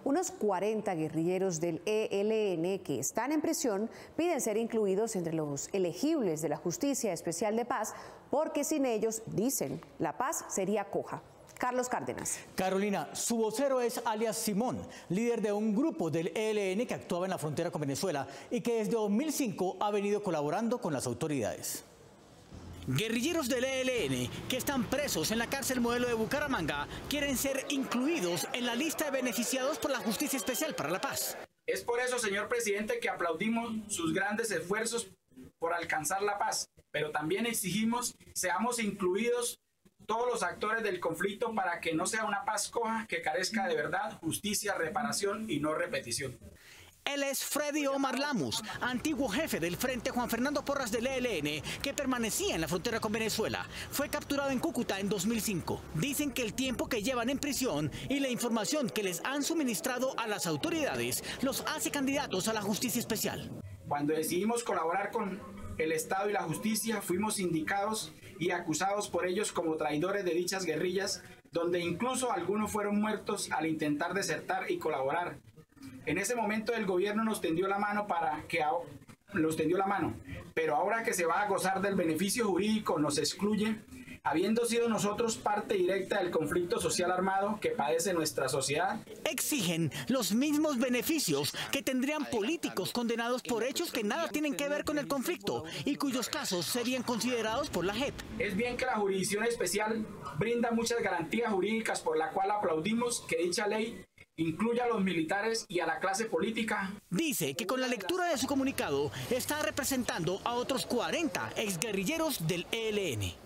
Unos 40 guerrilleros del ELN que están en prisión piden ser incluidos entre los elegibles de la Justicia Especial de Paz porque sin ellos, dicen, la paz sería coja. Carlos Cárdenas. Carolina, su vocero es alias Simón, líder de un grupo del ELN que actuaba en la frontera con Venezuela y que desde 2005 ha venido colaborando con las autoridades. Guerrilleros del ELN que están presos en la cárcel modelo de Bucaramanga quieren ser incluidos en la lista de beneficiados por la Justicia Especial para la Paz. Es por eso, señor presidente, que aplaudimos sus grandes esfuerzos por alcanzar la paz, pero también exigimos seamos incluidos todos los actores del conflicto para que no sea una paz coja que carezca de verdad, justicia, reparación y no repetición. Él es Freddy Omar Lamus, antiguo jefe del Frente Juan Fernando Porras del ELN, que permanecía en la frontera con Venezuela. Fue capturado en Cúcuta en 2005. Dicen que el tiempo que llevan en prisión y la información que les han suministrado a las autoridades los hace candidatos a la justicia especial. Cuando decidimos colaborar con el Estado y la justicia, fuimos indicados y acusados por ellos como traidores de dichas guerrillas, donde incluso algunos fueron muertos al intentar desertar y colaborar. En ese momento el gobierno nos tendió la mano pero ahora que se va a gozar del beneficio jurídico nos excluye, habiendo sido nosotros parte directa del conflicto social armado que padece nuestra sociedad. Exigen los mismos beneficios que tendrían políticos condenados por hechos que nada tienen que ver con el conflicto y cuyos casos serían considerados por la JEP. Es bien que la Jurisdicción Especial brinda muchas garantías jurídicas, por la cual aplaudimos que dicha ley incluya a los militares y a la clase política. Dice que con la lectura de su comunicado está representando a otros 40 exguerrilleros del ELN.